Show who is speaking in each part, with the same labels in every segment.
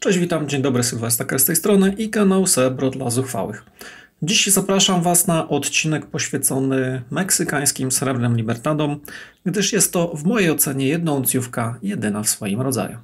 Speaker 1: Cześć, witam, dzień dobry, Sylwester z tej strony i kanał Srebro dla Zuchwałych. Dziś zapraszam Was na odcinek poświęcony meksykańskim srebrnym libertadom, gdyż jest to w mojej ocenie jednouncjówka jedyna w swoim rodzaju.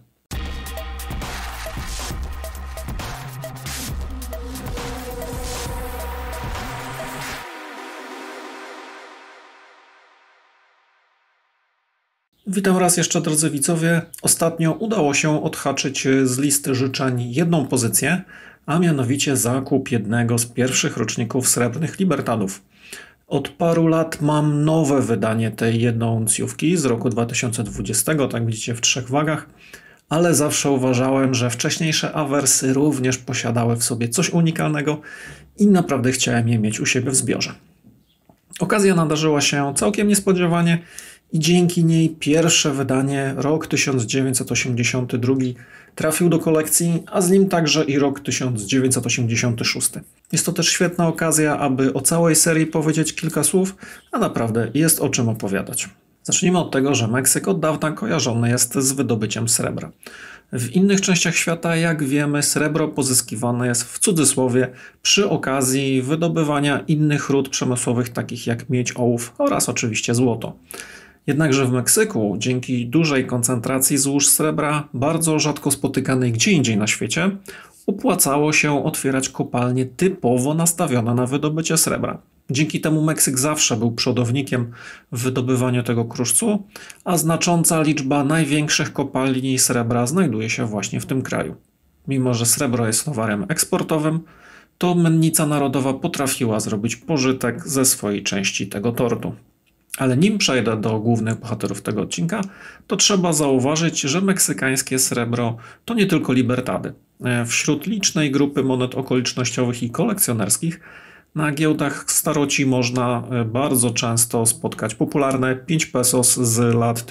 Speaker 1: Witam raz jeszcze, drodzy widzowie. Ostatnio udało się odhaczyć z listy życzeń jedną pozycję, a mianowicie zakup jednego z pierwszych roczników srebrnych libertadów. Od paru lat mam nowe wydanie tej jednouncjówki z roku 2020, tak widzicie, w 3 wagach, ale zawsze uważałem, że wcześniejsze awersy również posiadały w sobie coś unikalnego i naprawdę chciałem je mieć u siebie w zbiorze. Okazja nadarzyła się całkiem niespodziewanie i dzięki niej pierwsze wydanie, rok 1982, trafił do kolekcji, a z nim także i rok 1986. Jest to też świetna okazja, aby o całej serii powiedzieć kilka słów, a naprawdę jest o czym opowiadać. Zacznijmy od tego, że Meksyk od dawna kojarzony jest z wydobyciem srebra. W innych częściach świata, jak wiemy, srebro pozyskiwane jest w cudzysłowie przy okazji wydobywania innych ród przemysłowych, takich jak miedź, ołów oraz oczywiście złoto. Jednakże w Meksyku, dzięki dużej koncentracji złóż srebra, bardzo rzadko spotykanej gdzie indziej na świecie, opłacało się otwierać kopalnie typowo nastawione na wydobycie srebra. Dzięki temu Meksyk zawsze był przodownikiem w wydobywaniu tego kruszcu, a znacząca liczba największych kopalni srebra znajduje się właśnie w tym kraju. Mimo że srebro jest towarem eksportowym, to Mennica Narodowa potrafiła zrobić pożytek ze swojej części tego tortu. Ale nim przejdę do głównych bohaterów tego odcinka, to trzeba zauważyć, że meksykańskie srebro to nie tylko libertady. Wśród licznej grupy monet okolicznościowych i kolekcjonerskich na giełdach staroci można bardzo często spotkać popularne 5 pesos z lat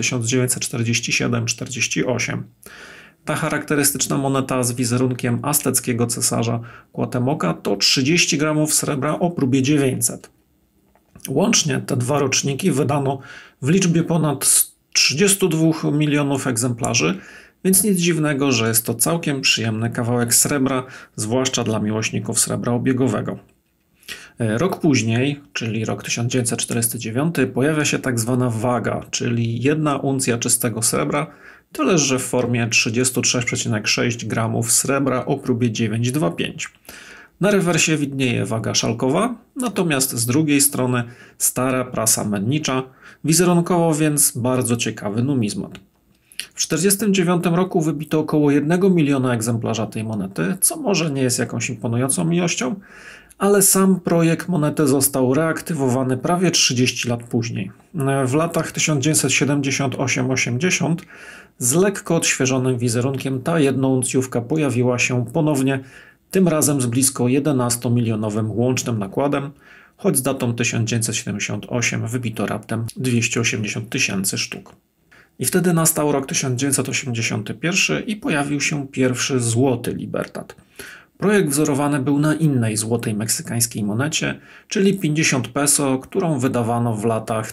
Speaker 1: 1947-48. Ta charakterystyczna moneta z wizerunkiem azteckiego cesarza Cuauhtemoca to 30 gramów srebra o próbie 900. Łącznie te dwa roczniki wydano w liczbie ponad 32 milionów egzemplarzy, więc nic dziwnego, że jest to całkiem przyjemny kawałek srebra, zwłaszcza dla miłośników srebra obiegowego. Rok później, czyli rok 1949, pojawia się tak zwana waga, czyli 1 uncja czystego srebra, tyle że w formie 33,6 gramów srebra o próbie 925. Na rewersie widnieje waga szalkowa, natomiast z drugiej strony stara prasa mennicza, wizerunkowo więc bardzo ciekawy numizmat. W 1949 roku wybito około 1 miliona egzemplarza tej monety, co może nie jest jakąś imponującą ilością, ale sam projekt monety został reaktywowany prawie 30 lat później. W latach 1978-80 z lekko odświeżonym wizerunkiem ta jednouncjówka pojawiła się ponownie, tym razem z blisko 11-milionowym łącznym nakładem, choć z datą 1978 wybito raptem 280 000 sztuk. I wtedy nastał rok 1981 i pojawił się pierwszy złoty libertad. Projekt wzorowany był na innej złotej meksykańskiej monecie, czyli 50 peso, którą wydawano w latach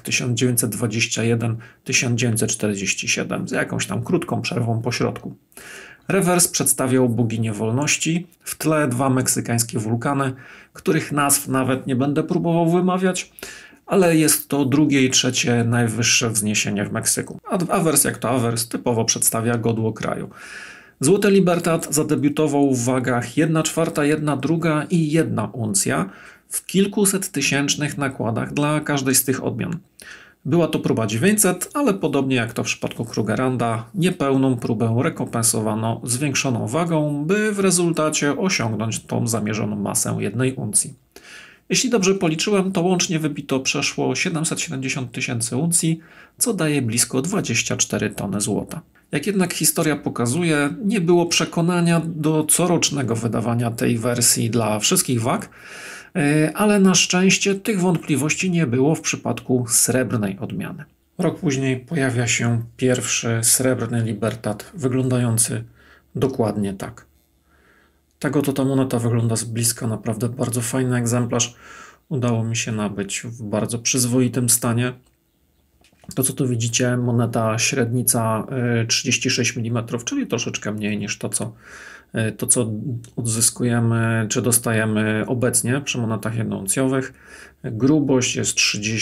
Speaker 1: 1921-1947 z jakąś tam krótką przerwą po środku. Rewers przedstawiał boginię wolności, w tle 2 meksykańskie wulkany, których nazw nawet nie będę próbował wymawiać, ale jest to drugie i trzecie najwyższe wzniesienie w Meksyku. A awers jak to awers typowo przedstawia godło kraju. Złoty libertad zadebiutował w wagach 1/4, 1/2 i 1 uncja w kilkuset tysięcznych nakładach dla każdej z tych odmian. Była to próba 900, ale podobnie jak to w przypadku Krugerranda, niepełną próbę rekompensowano zwiększoną wagą, by w rezultacie osiągnąć tą zamierzoną masę 1 uncji. Jeśli dobrze policzyłem, to łącznie wybito przeszło 770 000 uncji, co daje blisko 24 tony złota. Jak jednak historia pokazuje, nie było przekonania do corocznego wydawania tej wersji dla wszystkich wag, ale na szczęście tych wątpliwości nie było w przypadku srebrnej odmiany. Rok później pojawia się pierwszy srebrny libertad, wyglądający dokładnie tak. Tak oto ta moneta wygląda z bliska, naprawdę bardzo fajny egzemplarz. Udało mi się nabyć w bardzo przyzwoitym stanie. To co tu widzicie, moneta średnica 36 mm, czyli troszeczkę mniej niż to co To, co odzyskujemy, czy dostajemy obecnie przy monetach jednouncjowych, grubość jest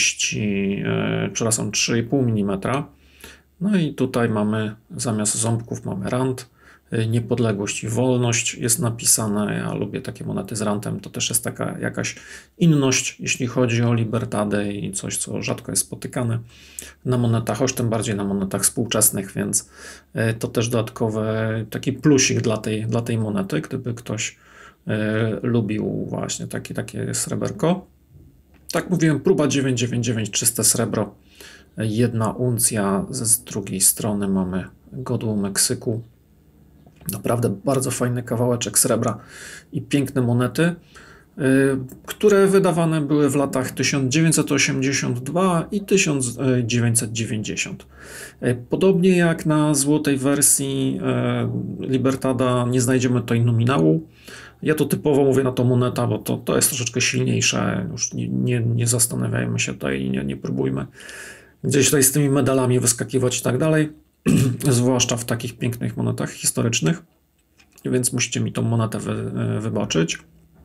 Speaker 1: 3,5 mm. No i tutaj mamy, zamiast ząbków mamy rand, niepodległość i wolność jest napisane. Ja lubię takie monety z rantem, to też jest taka jakaś inność, jeśli chodzi o Libertadę i coś, co rzadko jest spotykane na monetach, choć tym bardziej na monetach współczesnych, więc to też dodatkowy taki plusik dla tej monety, gdyby ktoś lubił właśnie takie sreberko. Tak mówiłem, próba 999, czyste srebro, 1 uncja, z drugiej strony mamy godło Meksyku. Naprawdę bardzo fajny kawałeczek srebra i piękne monety, które wydawane były w latach 1982 i 1990. Podobnie jak na złotej wersji Libertada nie znajdziemy tutaj nominału. Ja to typowo mówię na to moneta, bo to jest troszeczkę silniejsze. Już nie zastanawiajmy się tutaj, nie próbujmy gdzieś tutaj z tymi medalami wyskakiwać i tak dalej. Zwłaszcza w takich pięknych monetach historycznych, więc musicie mi tą monetę wybaczyć.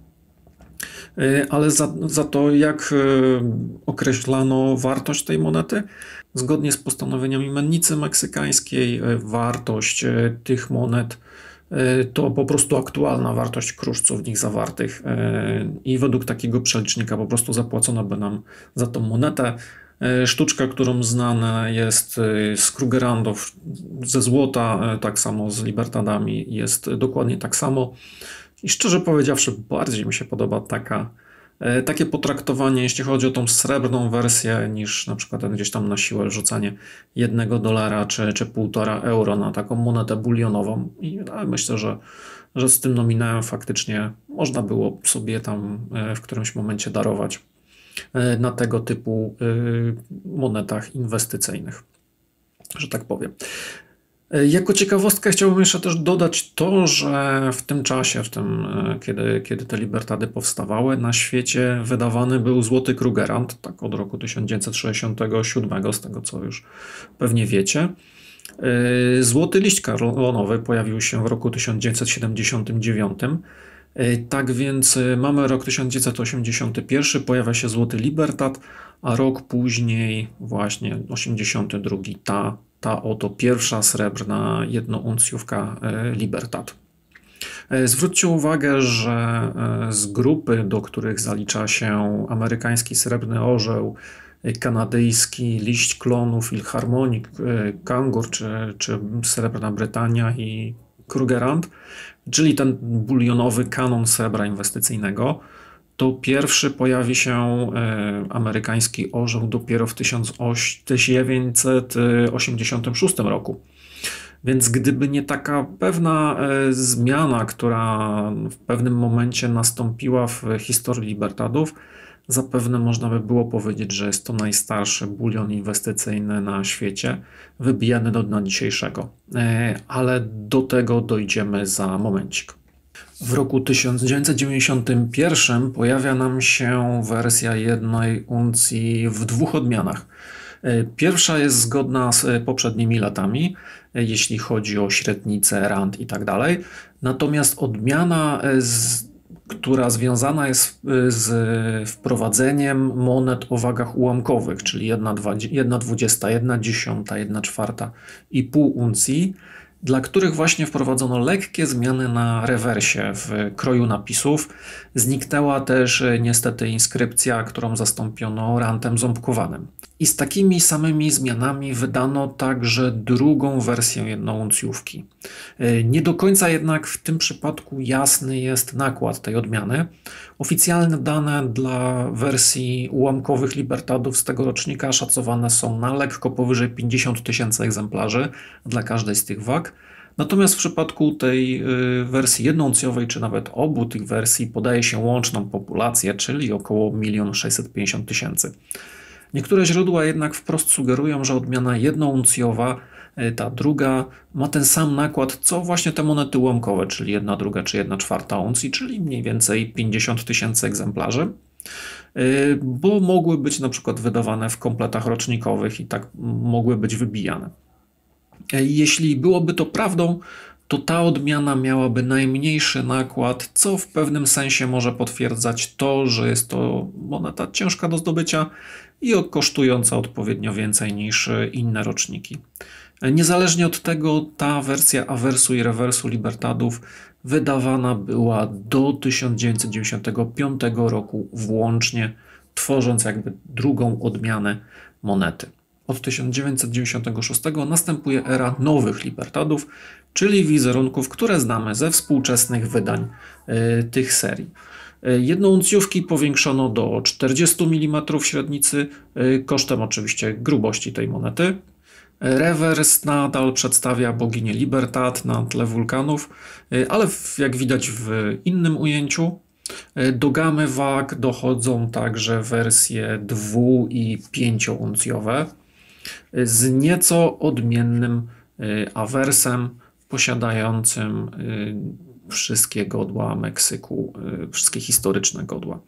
Speaker 1: Ale za to, jak określano wartość tej monety, zgodnie z postanowieniami mennicy meksykańskiej, wartość tych monet to po prostu aktualna wartość kruszców w nich zawartych i według takiego przelicznika po prostu zapłacono by nam za tą monetę. Sztuczka, którą znane jest z Krugerrandów ze złota, tak samo z Libertadami jest dokładnie tak samo. I szczerze powiedziawszy, bardziej mi się podoba takie potraktowanie, jeśli chodzi o tą srebrną wersję, niż na przykład gdzieś tam na siłę rzucanie $1 czy 1,5 euro na taką monetę bulionową. I myślę, że z tym nominałem faktycznie można było sobie tam w którymś momencie darować na tego typu monetach inwestycyjnych, że tak powiem. Jako ciekawostkę chciałbym jeszcze też dodać to, że w tym czasie, kiedy te Libertady powstawały, na świecie wydawany był złoty Krugerrand, tak od roku 1967, z tego co już pewnie wiecie. Złoty liść karlonowy pojawił się w roku 1979. Tak więc mamy rok 1981, pojawia się złoty Libertad, a rok później właśnie 82 ta oto pierwsza srebrna jednouncjówka Libertad. Zwróćcie uwagę, że z grupy, do których zalicza się amerykański srebrny orzeł, kanadyjski liść klonu, Filharmonik, Kangur czy Srebrna Brytania i Krugerrand, czyli ten bulionowy kanon srebra inwestycyjnego, to pierwszy pojawi się amerykański orzeł dopiero w 1986 roku. Więc gdyby nie taka pewna zmiana, która w pewnym momencie nastąpiła w historii Libertadów, zapewne można by było powiedzieć, że jest to najstarszy bulion inwestycyjny na świecie, wybijany do dnia dzisiejszego. Ale do tego dojdziemy za momencik. W roku 1991 pojawia nam się wersja 1 uncji w 2 odmianach. Pierwsza jest zgodna z poprzednimi latami, jeśli chodzi o średnicę, rand i tak dalej. Natomiast odmiana, która związana jest z wprowadzeniem monet o wagach ułamkowych, czyli 1/20, 1/10, 1/4 i pół uncji, dla których właśnie wprowadzono lekkie zmiany na rewersie w kroju napisów. Zniknęła też niestety inskrypcja, którą zastąpiono rantem ząbkowanym. I z takimi samymi zmianami wydano także drugą wersję jednouncjówki. Nie do końca jednak w tym przypadku jasny jest nakład tej odmiany. Oficjalne dane dla wersji ułamkowych Libertadów z tego rocznika szacowane są na lekko powyżej 50 000 egzemplarzy dla każdej z tych wag. Natomiast w przypadku tej wersji jednouncjowej, czy nawet obu tych wersji, podaje się łączną populację, czyli około 1 650 000. Niektóre źródła jednak wprost sugerują, że odmiana jednouncjowa, ta druga, ma ten sam nakład, co właśnie te monety ułamkowe, czyli 1/2 czy 1/4 uncji, czyli mniej więcej 50 000 egzemplarzy, bo mogły być na przykład wydawane w kompletach rocznikowych i tak mogły być wybijane. Jeśli byłoby to prawdą, to ta odmiana miałaby najmniejszy nakład, co w pewnym sensie może potwierdzać to, że jest to moneta ciężka do zdobycia i kosztująca odpowiednio więcej niż inne roczniki. Niezależnie od tego, ta wersja awersu i rewersu Libertadów wydawana była do 1995 roku włącznie, tworząc jakby drugą odmianę monety. Od 1996 następuje era nowych Libertadów, czyli wizerunków, które znamy ze współczesnych wydań tych serii. Jednouncjówki powiększono do 40 mm średnicy, kosztem oczywiście grubości tej monety. Rewers nadal przedstawia boginię Libertad na tle wulkanów, ale jak widać w innym ujęciu. Do gamy wag dochodzą także wersje 2- i 5-uncjowe z nieco odmiennym awersem posiadającym wszystkie godła Meksyku, wszystkie historyczne godła.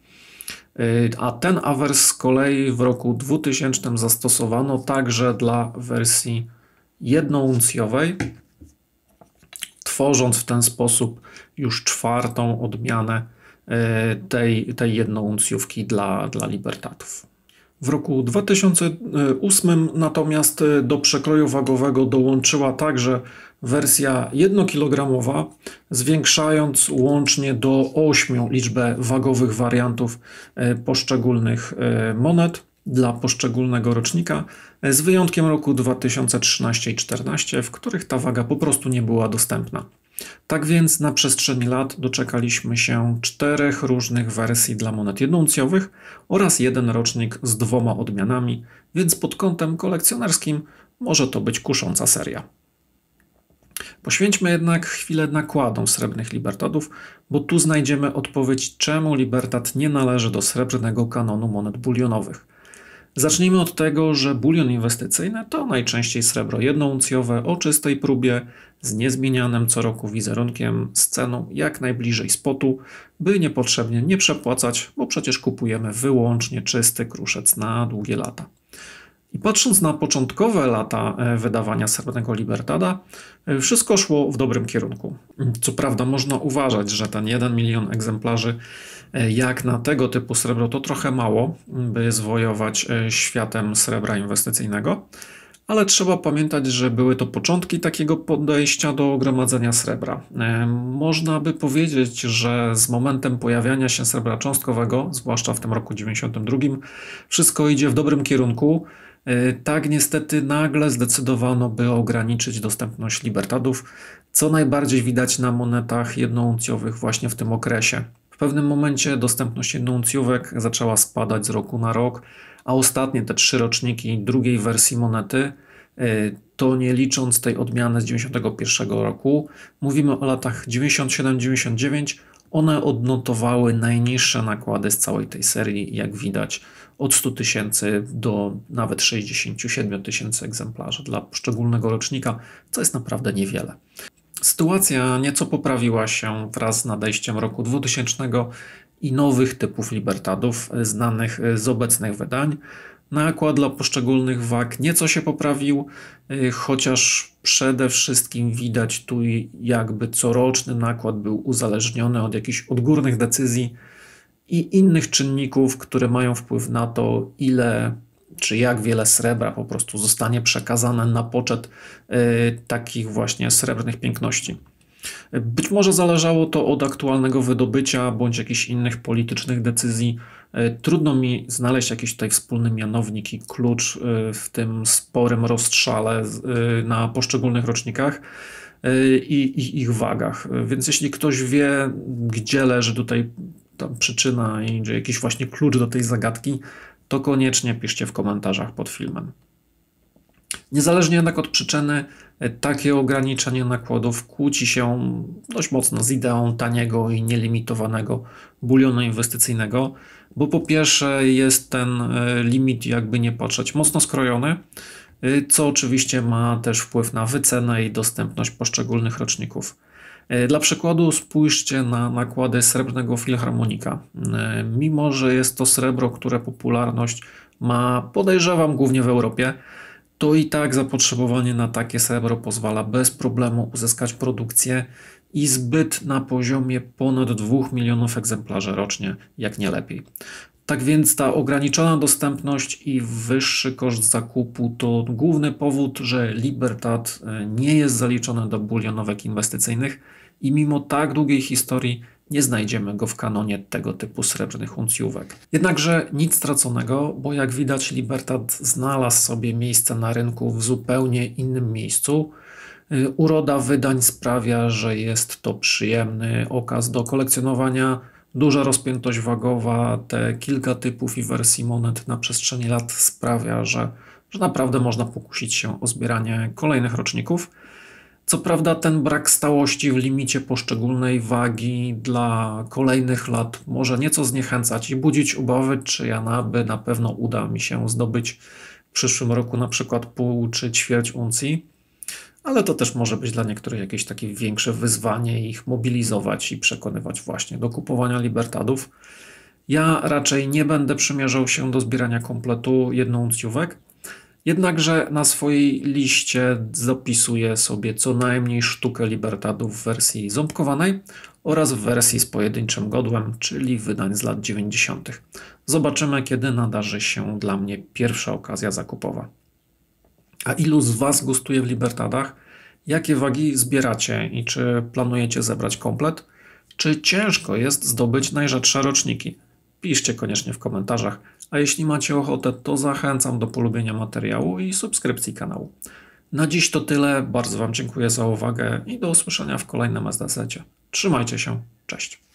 Speaker 1: A ten awers z kolei w roku 2000 zastosowano także dla wersji jednouncjowej, tworząc w ten sposób już czwartą odmianę tej jednouncjówki dla Libertadów. W roku 2008 natomiast do przekroju wagowego dołączyła także wersja 1-kilogramowa, zwiększając łącznie do 8 liczbę wagowych wariantów poszczególnych monet dla poszczególnego rocznika, z wyjątkiem roku 2013 i 2014, w których ta waga po prostu nie była dostępna. Tak więc na przestrzeni lat doczekaliśmy się 4 różnych wersji dla monet jednouncjowych oraz jeden rocznik z 2 odmianami, więc pod kątem kolekcjonerskim może to być kusząca seria. Poświęćmy jednak chwilę nakładom srebrnych Libertadów, bo tu znajdziemy odpowiedź, czemu Libertad nie należy do srebrnego kanonu monet bulionowych. Zacznijmy od tego, że bulion inwestycyjny to najczęściej srebro jednouncjowe o czystej próbie z niezmienianym co roku wizerunkiem z ceną jak najbliżej spotu, by niepotrzebnie nie przepłacać, bo przecież kupujemy wyłącznie czysty kruszec na długie lata. I patrząc na początkowe lata wydawania srebrnego Libertada, wszystko szło w dobrym kierunku. Co prawda można uważać, że ten 1 milion egzemplarzy jak na tego typu srebro to trochę mało, by zwojować światem srebra inwestycyjnego, ale trzeba pamiętać, że były to początki takiego podejścia do gromadzenia srebra. Można by powiedzieć, że z momentem pojawiania się srebra cząstkowego, zwłaszcza w tym roku 92, wszystko idzie w dobrym kierunku. Tak niestety nagle zdecydowano, by ograniczyć dostępność Libertadów, co najbardziej widać na monetach jednouncjowych właśnie w tym okresie. W pewnym momencie dostępność jednouncjówek zaczęła spadać z roku na rok, a ostatnie te 3 roczniki drugiej wersji monety, to nie licząc tej odmiany z 91 roku, mówimy o latach 97-99, one odnotowały najniższe nakłady z całej tej serii, jak widać, od 100 000 do nawet 67 000 egzemplarzy dla poszczególnego rocznika, co jest naprawdę niewiele. Sytuacja nieco poprawiła się wraz z nadejściem roku 2000 i nowych typów Libertadów znanych z obecnych wydań. Nakład dla poszczególnych wag nieco się poprawił, chociaż przede wszystkim widać tu jakby coroczny nakład był uzależniony od jakichś odgórnych decyzji i innych czynników, które mają wpływ na to, ile czy jak wiele srebra po prostu zostanie przekazane na poczet takich właśnie srebrnych piękności. Być może zależało to od aktualnego wydobycia bądź jakichś innych politycznych decyzji. Trudno mi znaleźć jakiś tutaj wspólny mianownik i klucz w tym sporym rozstrzale na poszczególnych rocznikach i ich wagach. Więc jeśli ktoś wie, gdzie leży tutaj ta przyczyna i jakiś właśnie klucz do tej zagadki, to koniecznie piszcie w komentarzach pod filmem. Niezależnie jednak od przyczyny, takie ograniczenie nakładów kłóci się dość mocno z ideą taniego i nielimitowanego bulionu inwestycyjnego, bo po pierwsze jest ten limit, jakby nie patrzeć, mocno skrojony, co oczywiście ma też wpływ na wycenę i dostępność poszczególnych roczników. Dla przykładu spójrzcie na nakłady srebrnego filharmonika. Mimo że jest to srebro, które popularność ma, podejrzewam, głównie w Europie, to i tak zapotrzebowanie na takie srebro pozwala bez problemu uzyskać produkcję i zbyt na poziomie ponad 2 milionów egzemplarzy rocznie, jak nie lepiej. Tak więc ta ograniczona dostępność i wyższy koszt zakupu to główny powód, że Libertad nie jest zaliczony do bulionówek inwestycyjnych i mimo tak długiej historii nie znajdziemy go w kanonie tego typu srebrnych uncjówek. Jednakże nic straconego, bo jak widać Libertad znalazł sobie miejsce na rynku w zupełnie innym miejscu. Uroda wydań sprawia, że jest to przyjemny okaz do kolekcjonowania, duża rozpiętość wagowa, te kilka typów i wersji monet na przestrzeni lat sprawia, że naprawdę można pokusić się o zbieranie kolejnych roczników. Co prawda ten brak stałości w limicie poszczególnej wagi dla kolejnych lat może nieco zniechęcać i budzić obawy, czy na pewno uda mi się zdobyć w przyszłym roku na przykład pół czy ćwierć uncji, ale to też może być dla niektórych jakieś takie większe wyzwanie ich mobilizować i przekonywać właśnie do kupowania Libertadów. Ja raczej nie będę przymierzał się do zbierania kompletu jednouncjówek, jednakże na swojej liście zapisuję sobie co najmniej sztukę Libertadów w wersji ząbkowanej oraz w wersji z pojedynczym godłem, czyli wydań z lat 90. Zobaczymy, kiedy nadarzy się dla mnie pierwsza okazja zakupowa. A ilu z Was gustuje w Libertadach? Jakie wagi zbieracie i czy planujecie zebrać komplet? Czy ciężko jest zdobyć najrzadsze roczniki? Piszcie koniecznie w komentarzach, a jeśli macie ochotę, to zachęcam do polubienia materiału i subskrypcji kanału. Na dziś to tyle, bardzo Wam dziękuję za uwagę i do usłyszenia w kolejnym SDZ-cie. Trzymajcie się, cześć!